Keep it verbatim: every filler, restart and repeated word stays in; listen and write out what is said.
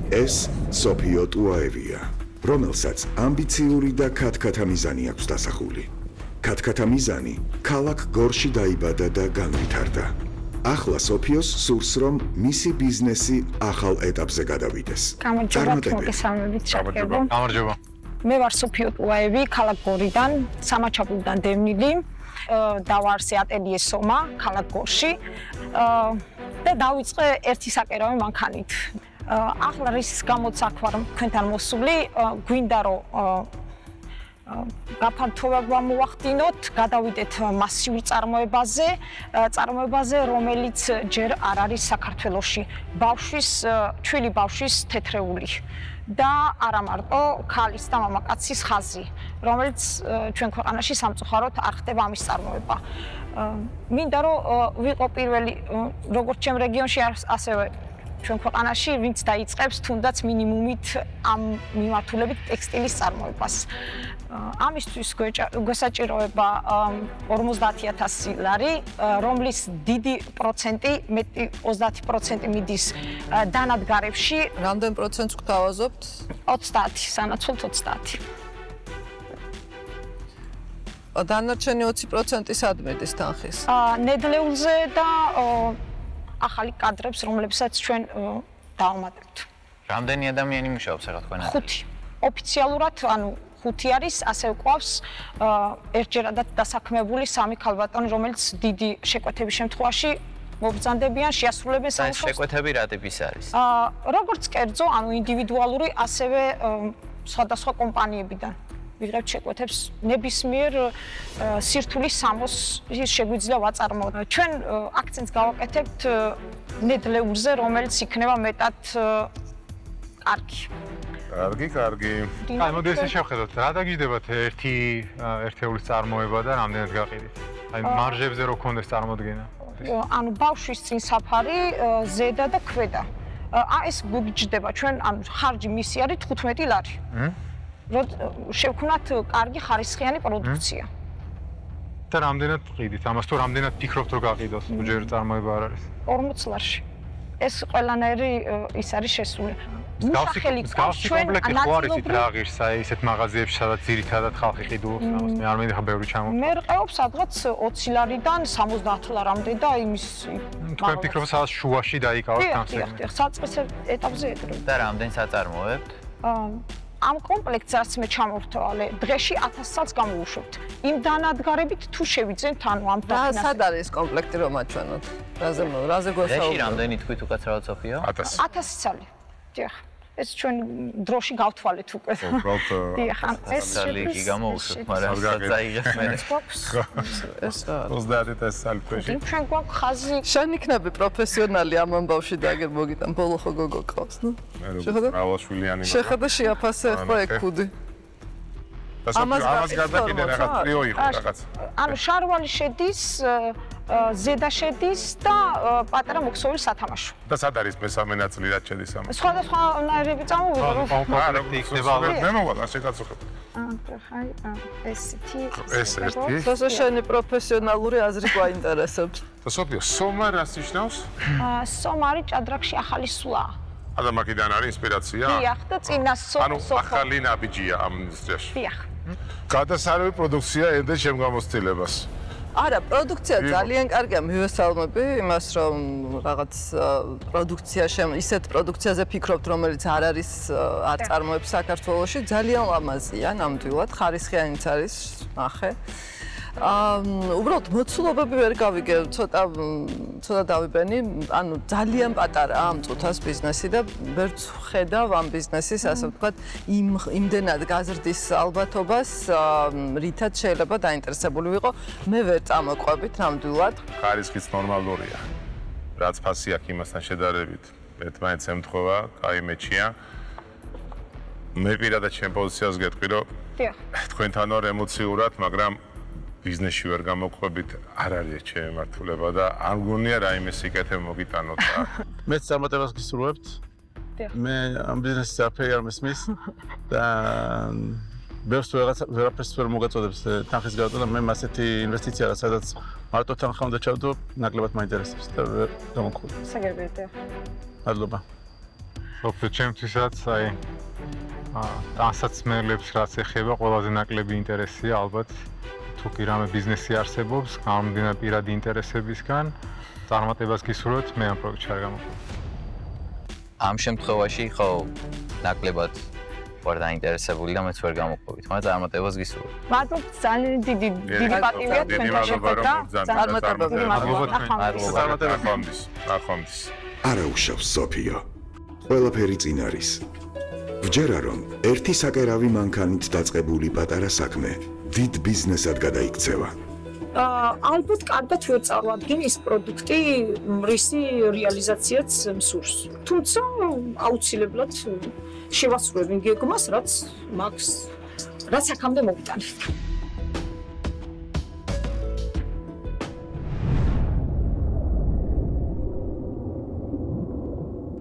ეს სოფიო ტუაევია, რომელსაც ამბიციური და ქათქათა მიზანი აქვს დასახული. ქათქათა მიზანი ქალაქ გორში დაიბადა და განვითარდა. ახლა სოფიოს სურს, რომ მისი ბიზნესი ახალ ეტაპზე გადავიდეს. გამარჯობა. მე ვარ სოფიო ტუაევი, ქალაქ გორიდან, სამაჩაბლოდან დევნილი და ვარ ატელიე სომა, ქალაქ გორში და დავიწყე ერთი საკერავი მანქანით. ახლა რის გამოც აქ ვარ თქვენთან მოსული, გვინდა რომ გაფართოვება მოვახდინოთ, გადავიდეთ მასიურ წარმოებაზე, წარმოებაზე, რომელიც ჯერ არ არის საქართველოში. ბავშვის, ჩვილი ბავშვის თეთრეული და არა მარტო ქალის და მამაკაცის ხაზი, რომელიც ჩვენ ქვეყანაში სამწუხაროდ არ ხდება ამის წარმოება. მინდა რომ ვიყო პირველი, როგორც ჩემ რეგიონში ასევე ჩვენ ქვეყანაში, ვინც დაიწყებს თუნდაც მინიმუმით ამ მიმართულებით ტექსტილის წარმოებას. ამისთვის გვესაჭიროება ორმოცდაათი ათასი ლარი, რომლის დიდი პროცენტი, მეტი ოცდაათი პროცენტი მიდის დანადგარებში. რამდენ პროცენტს გვთავაზობთ? ოცდაათი, სანაცვლოდ ოცდაათი. დანარჩენი ოცი პროცენტი სად მიდის თანხის? ნედლეულზე და ახალი კადრებს, რომლებსაც ჩვენ დავამატებთ. რამდენი ადამიანი მუშაობს ახლა თქვენ? ხუთი. ოფიციალურად, ანუ ხუთი არის, ასევე ყავს ერთჯერადად დასაქმებული სამი ქალბატონი, რომელიც დიდი შეკვეთების შემთხვევაში მობრძანდებიან, შეასრულებენ სამუშაოს. ეს შეკვეთები რა ტიპის არის? როგორც კერძო, ანუ ინდივიდუალური, ასევე სხვადასხვა კომპანიებიდან ვიღებთ შეკვეთებს ნებისმიერ სირთულის სამოსის შეგვიძლია ვაწარმოოთ. ჩვენ აქცენტს გავაკეთებთ ნედლეულზე, რომელიც იქნება მეტად კარგი. კარგი, კარგი. აი, მოდი ესე შევხედოთ, რა დაგიждდებათ ერთი ერთეულის წარმოება და რამდენად გაყიდით? აი, მარჟებზე რო გქონდეს წარმოდგენა. ანუ ბავშვის წინ საფარი, ზედა და ქვედა. აა ეს გვიჯდება ჩვენ, ანუ ხარჯი მისი არის თხუთმეტი ლარი. რომ შევქვნათ კარგი ხარისხიანი პროდუქცია. და რამდენად ყიდით? ამას თუ რამდენად ფიქრობთ რომ გაყიდოთ, თუ ჯერ წარმოება არ არის? ორმოც ლარში. ეს ყველანაირი ის არის შესული. მსგავსი კომპლექტი ხო არის ის რა ღირს, აი ესეთ მაღაზიებში, სადაც ძირითადად ხალხი ყიდულობს ამას. მე არ მინდა ხა ბევრი ჩამოვთვალო. მე რყევ სადღაც ოცი ლარიდან სამოცდაათ ლარამდე და იმის თქვენ ფიქრობთ სადაც შუაში დაიკავოთ ამ სეგმენტს? დიახ, საწყის ეტაპზე ეტრო. და რამდენ საწარმოებთ? ამ კომპლექტს რაც მე ჩამოვთვალე, დღეში ათას წელს გამოვუშვებთ. იმ დანადგარებით თუ შევიძენთ, ანუ ამ და სად არის ეს კომპლექტი რომ აჩვენოთ? რაზე რაზე გვესაუბრეთ? დღეში რამდენი თქვით უკაცრავად სოფიო? ათასი წელი. დიახ. ეს ჩვენ დროში გავთვალეთ უკვე. უბრალოდ დიახ, ეს წელი გამოვუშვებთ, მაგრამ საერთოდ მე ეს რა? ოცდაათი წელი ქვეში. ჩვენ გვაქვს ხაზი. შენ იქნები პროფესიონალი ამ ამბავში და აგერ მოგიტან ბოლო ხო გოგო ყავს, ნუ? შეხედა? რავალშვილიანი მაგრამ. შეხედა შეაფასე ახლა ეგ ქუდი. ამას გარდა კიდე რაღაც ტრიო იყო რაღაც. ანუ შარვალი შედის, ზედა შედის და პატარა მოქსოვილი სათამაშო. და სად არის მესამე ნაწილი რაც შედის ამას? სხვადასხვანაირები წამოვიდა რომ კომპლექტი იქნება ალბათ. მე მოვალ ასე კაცოხებ. აი, ესეთი. ეს ერთი. სოსო შენი პროფესიონალური აზრი გვაინტერესებს. და სოფიო, სომა რას ნიშნავს? სომა არის ჭადრაკში ახალი სულა. ადა მაგიდან არის ინსპირაცია? დიახ, და წინა სოფო. ანუ ახალი ნაბიჯია ამ ინდუსტრიაში. დიახ. გადასარევი პროდუქცია ენდე შემგამოცდილებას. არა, პროდუქცია ძალიან კარგია, მივესალმები იმას, რომ რაღაც პროდუქცია შემ ისეთ პროდუქციაზე ფიქრობთ, რომელიც არ არის არ წარმოებს საქართველოში, ძალიან ლამაზია, ნამდვილად, ხარისხიანიც არის, ნახე. აა, უბრალოდ მოცულობები ვერ გავიგე, ცოტა ცოტა დავიბენი, ანუ ძალიან პატარაა ამ წუთას ბიზნესი და ვერ ხედავ ამ ბიზნესის, ასე ვთქვათ, იმ იმდენად გაზრდის ალბათობას, რითაც შეიძლება დაინტერესებული ვიყო. მე ვერ წამოყვებით ნამდვილად. ხარისხიც ნორმალურია. რაც ფასი აქვს იმასთან შედარებით, ერთმანეთს ემთხვევა, კაი მეჩია. მე პირადად ჩემ პოზიციას გეტყვი, რომ დიახ. თქვენთან ვარ ემოციურად, მაგრამ ბიზნესში ვერ გამოყვებით, არ არის ჩემი მართულება და არ მგონია რაიმე სიკეთე მოგიტანოთ და მეც წარმატებას გისურვებთ. მე ამ ბიზნესის არაფერი არ მესმის და ბევრს ვერაფერს ვერ მოგაწოდებს თანხის გადაწყვეტა, მე ასეთი ინვესტიცია რა სადაც მარტო თანხა უნდა ჩავდო, ნაკლებად მაინტერესებს და გამოგხვდი. საგერბიეთ. მადლობა. სოფიო, ჩემთვისაც აი ტანსაცმელებს რაც ეხება, ყველაზე ნაკლები ინტერესია ალბათ თუ კი რამე ბიზნესი არსებობს, გამომდინარე პირადი ინტერესებისგან, წარმატებას გისურვებთ, მე ამ პროექტში არ გამოვიდა. ამ შემთხვევაში ხო ნაკლებად ვარ დაინტერესებული და მეც ვერ გამოყვებით, მაგრამ წარმატებას გისურვებ. მადლობთ, ძალიან დიდი დიდი პატივია თქვენთან შეხვედრა. წარმატებები. ახონდის. არა უშავს სოფიო. ყველაფერი წინ არის. ვჯერა რომ ერთი საკერავი მანქანით დაწყებული პატარა საქმე დიდ ბიზნესად გადაიქცევა. ალბათ კარგად ვერ წარმოადგენ ის პროდუქტი, რისი რეალიზაციაც მსურს. თუმცა აუცილებლად შევასრულებ იმ გეგმას, რაც მაქვს, რაც აქამდე მოვიტანეთ.